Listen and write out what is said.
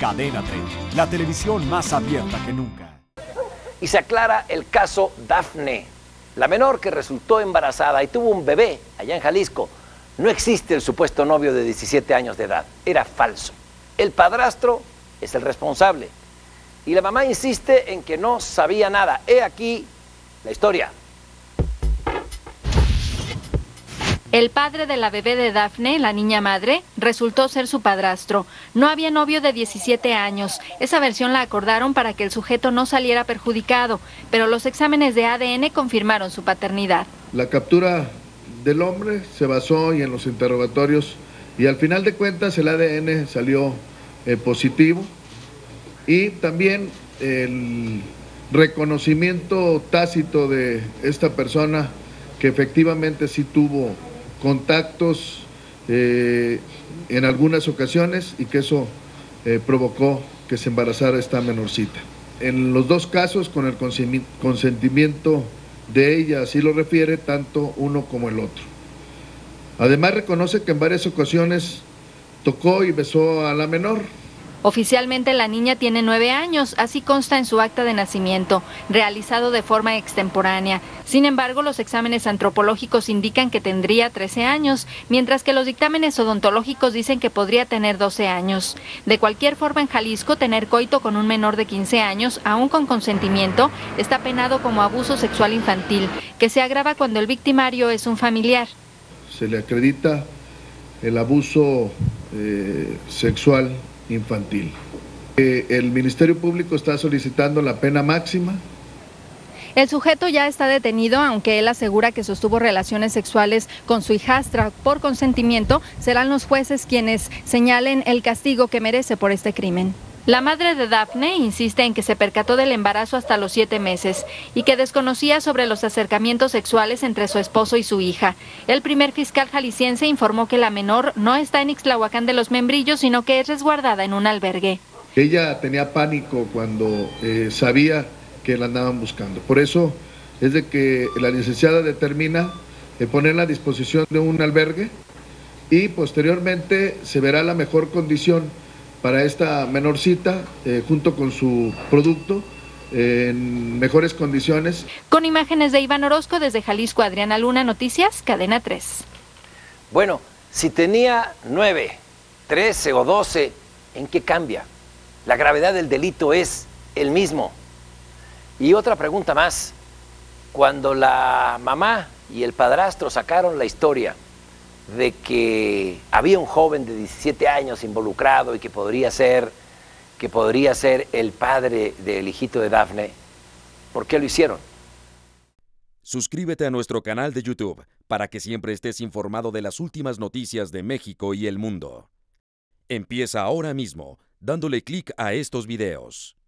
Cadena 30, la televisión más abierta que nunca. Y se aclara el caso Dafne, la menor que resultó embarazada y tuvo un bebé allá en Jalisco. No existe el supuesto novio de 17 años de edad, era falso. El padrastro es el responsable y la mamá insiste en que no sabía nada. He aquí la historia. El padre de la bebé de Dafne, la niña madre, resultó ser su padrastro. No había novio de 17 años. Esa versión la acordaron para que el sujeto no saliera perjudicado, pero los exámenes de ADN confirmaron su paternidad. La captura del hombre se basó y en los interrogatorios y al final de cuentas el ADN salió positivo y también el reconocimiento tácito de esta persona que efectivamente sí tuvo contactos en algunas ocasiones y que eso provocó que se embarazara esta menorcita. En los dos casos, con el consentimiento de ella, así lo refiere tanto uno como el otro. Además reconoce que en varias ocasiones tocó y besó a la menor. Oficialmente la niña tiene 9 años, así consta en su acta de nacimiento, realizado de forma extemporánea. Sin embargo, los exámenes antropológicos indican que tendría 13 años, mientras que los dictámenes odontológicos dicen que podría tener 12 años. De cualquier forma, en Jalisco, tener coito con un menor de 15 años, aún con consentimiento, está penado como abuso sexual infantil, que se agrava cuando el victimario es un familiar. Se le acredita el abuso sexual infantil. El Ministerio Público está solicitando la pena máxima. El sujeto ya está detenido, aunque él asegura que sostuvo relaciones sexuales con su hijastra por consentimiento. Serán los jueces quienes señalen el castigo que merece por este crimen. La madre de Dafne insiste en que se percató del embarazo hasta los 7 meses y que desconocía sobre los acercamientos sexuales entre su esposo y su hija. El primer fiscal jalisciense informó que la menor no está en Ixtlahuacán de los Membrillos, sino que es resguardada en un albergue. Ella tenía pánico cuando sabía que la andaban buscando. Por eso es de que la licenciada determina ponerla a disposición de un albergue y posteriormente se verá la mejor condición para esta menorcita, junto con su producto, en mejores condiciones. Con imágenes de Iván Orozco, desde Jalisco, Adriana Luna, Noticias, Cadena 3. Bueno, si tenía 9, 13 o 12, ¿en qué cambia? La gravedad del delito es el mismo. Y otra pregunta más, cuando la mamá y el padrastro sacaron la historia de que había un joven de 17 años involucrado y que podría ser el padre del hijito de Dafne, ¿por qué lo hicieron? Suscríbete a nuestro canal de YouTube para que siempre estés informado de las últimas noticias de México y el mundo. Empieza ahora mismo dándole clic a estos videos.